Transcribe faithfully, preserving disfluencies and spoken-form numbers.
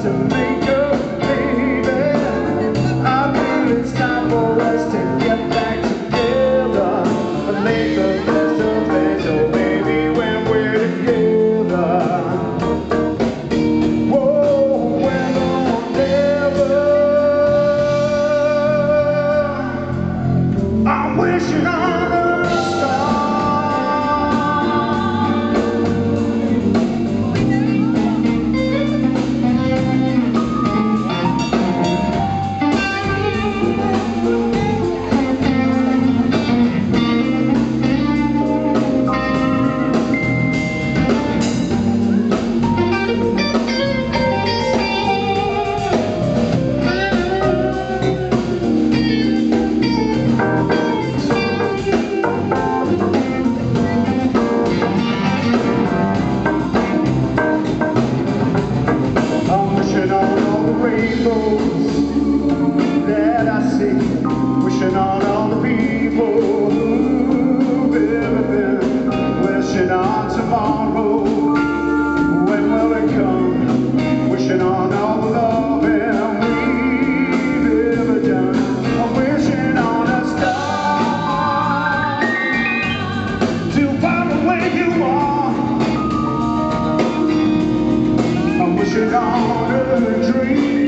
to make up, baby. I feel it's time for us to get back together and make the best of pleasure, baby, when we're together. Whoa, when or never, I'm wishing on a star. Rainbows that I see, wishing on all the people who've ever been, wishing on tomorrow, when will it come, wishing on all the loving we've ever done. I'm wishing on a star to follow where you are. I'm wishing on a dream